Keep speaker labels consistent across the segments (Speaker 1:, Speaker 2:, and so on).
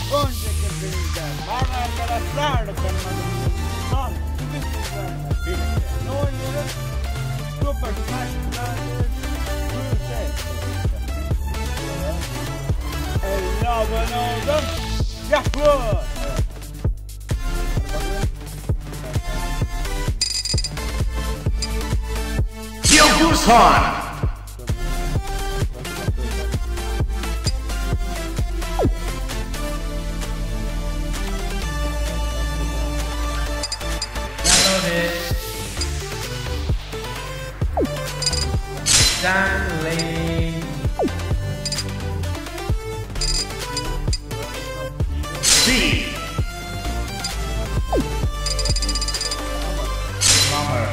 Speaker 1: önceki filmden var arkadaşlar. Kanalıma bugün sizlerle birlikte ne oynuyoruz? Super Smash Bros Crusade. 50 abone oldum. Yahoo!
Speaker 2: Yapımcısı. Melodii. Stanley. Plumber.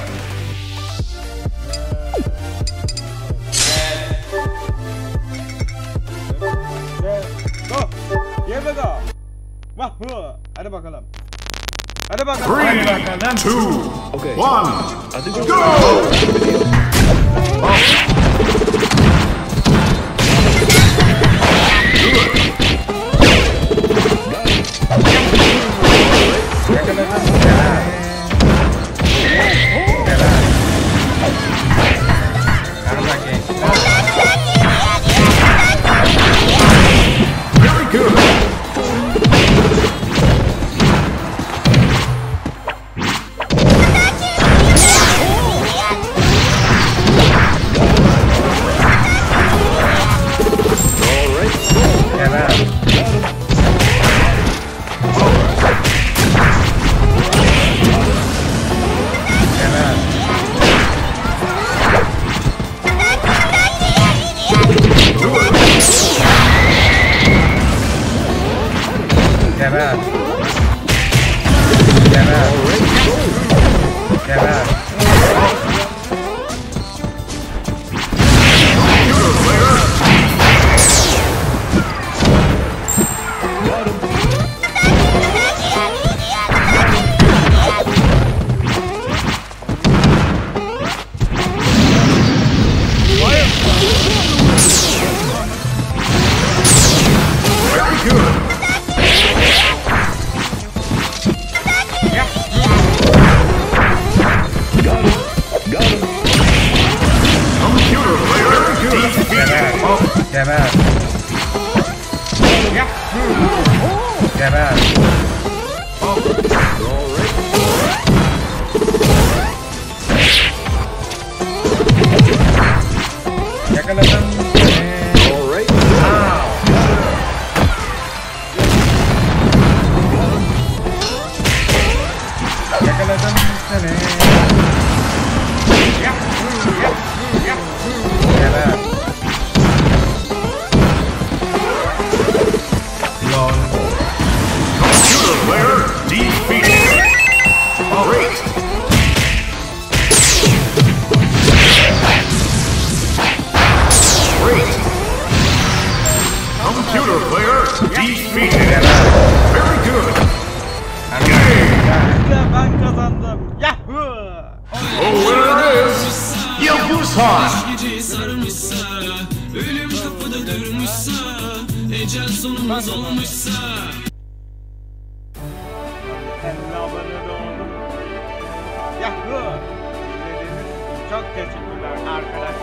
Speaker 1: Go. Wahoo! Hadi bakalım. Hadi bakalım.
Speaker 2: 3, 2, 1, go! Ben kazandım. Yahoo!
Speaker 3: Geceyi sarmışsa, ölüm kapıda durmuşsa, ecel sonumuz olmuşsa.
Speaker 1: 50 abone oldum. Yahoo! İzlediğiniz için çok teşekkürler arkadaşlar.